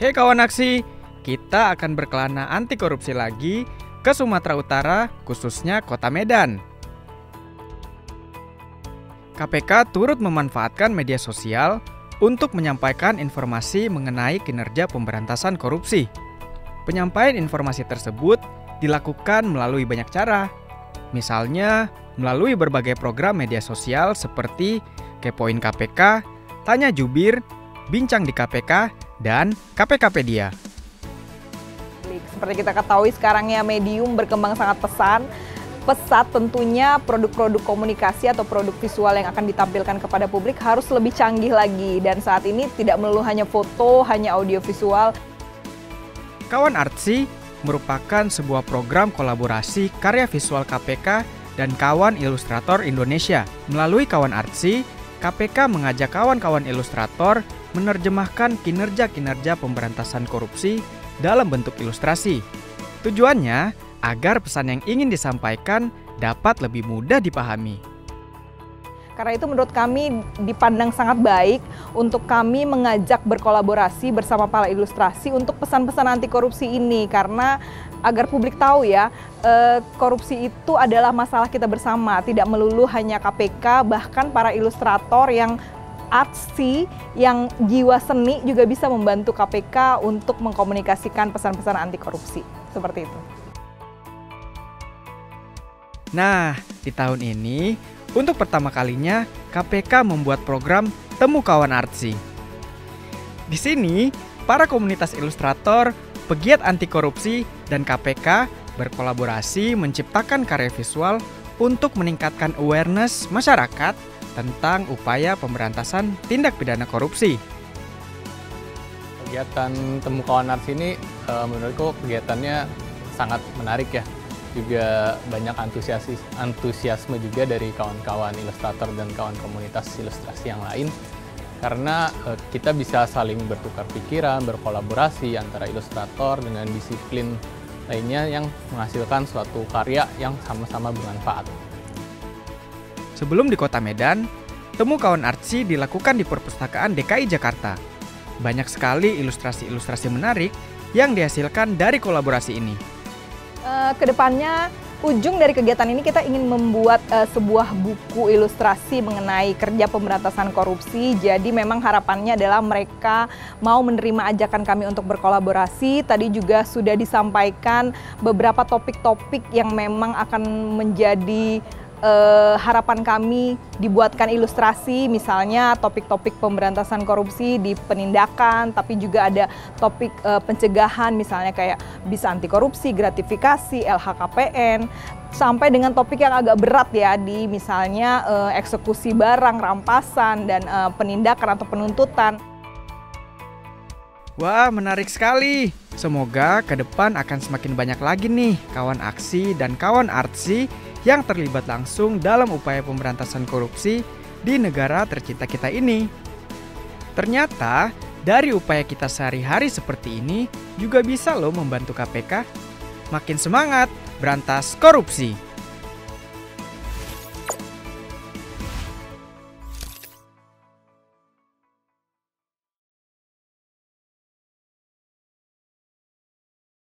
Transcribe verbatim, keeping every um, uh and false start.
Hei kawan aksi, kita akan berkelana anti korupsi lagi ke Sumatera Utara, khususnya Kota Medan. K P K turut memanfaatkan media sosial untuk menyampaikan informasi mengenai kinerja pemberantasan korupsi. Penyampaian informasi tersebut dilakukan melalui banyak cara, misalnya melalui berbagai program media sosial seperti Kepoin K P K, Tanya Jubir, Bincang di K P K, dan K P K Pedia. Seperti kita ketahui sekarang ya medium berkembang sangat pesan, pesat tentunya produk-produk komunikasi atau produk visual yang akan ditampilkan kepada publik harus lebih canggih lagi. Dan saat ini tidak melulu hanya foto, hanya audio visual. Kawan Artsy merupakan sebuah program kolaborasi karya visual K P K dan Kawan Ilustrator Indonesia. Melalui Kawan Artsy, K P K mengajak kawan-kawan ilustrator menerjemahkan kinerja-kinerja pemberantasan korupsi dalam bentuk ilustrasi. Tujuannya agar pesan yang ingin disampaikan dapat lebih mudah dipahami. Karena itu menurut kami dipandang sangat baik untuk kami mengajak berkolaborasi bersama para ilustrasi untuk pesan-pesan anti korupsi ini. Karena agar publik tahu ya, eh, korupsi itu adalah masalah kita bersama, tidak melulu hanya K P K, bahkan para ilustrator yang artsy, yang jiwa seni juga bisa membantu K P K untuk mengkomunikasikan pesan-pesan anti korupsi. Seperti itu. Nah, di tahun ini, untuk pertama kalinya K P K membuat program Temu Kawan Artsy. Di sini, para komunitas ilustrator, pegiat anti korupsi, dan K P K berkolaborasi menciptakan karya visual untuk meningkatkan awareness masyarakat tentang upaya pemberantasan tindak pidana korupsi. Kegiatan Temu Kawan Artsy ini uh, menurutku kegiatannya sangat menarik ya. Juga banyak antusiasi, antusiasme juga dari kawan-kawan ilustrator dan kawan komunitas ilustrasi yang lain. Karena uh, kita bisa saling bertukar pikiran, berkolaborasi antara ilustrator dengan disiplin lainnya yang menghasilkan suatu karya yang sama-sama bermanfaat. Sebelum di Kota Medan, Temu Kawan Artsy dilakukan di Perpustakaan D K I Jakarta. Banyak sekali ilustrasi-ilustrasi menarik yang dihasilkan dari kolaborasi ini. Uh, kedepannya, ujung dari kegiatan ini kita ingin membuat uh, sebuah buku ilustrasi mengenai kerja pemberantasan korupsi. Jadi memang harapannya adalah mereka mau menerima ajakan kami untuk berkolaborasi. Tadi juga sudah disampaikan beberapa topik-topik yang memang akan menjadi Uh, harapan kami dibuatkan ilustrasi, misalnya topik-topik pemberantasan korupsi di penindakan, tapi juga ada topik uh, pencegahan, misalnya kayak bisa anti korupsi, gratifikasi, L H K P N, sampai dengan topik yang agak berat ya di misalnya uh, eksekusi barang, rampasan, dan uh, penindakan atau penuntutan. Wah, menarik sekali. Semoga ke depan akan semakin banyak lagi nih kawan aksi dan kawan artsy yang terlibat langsung dalam upaya pemberantasan korupsi di negara tercinta kita ini. Ternyata, dari upaya kita sehari-hari seperti ini juga bisa loh membantu K P K makin semangat berantas korupsi.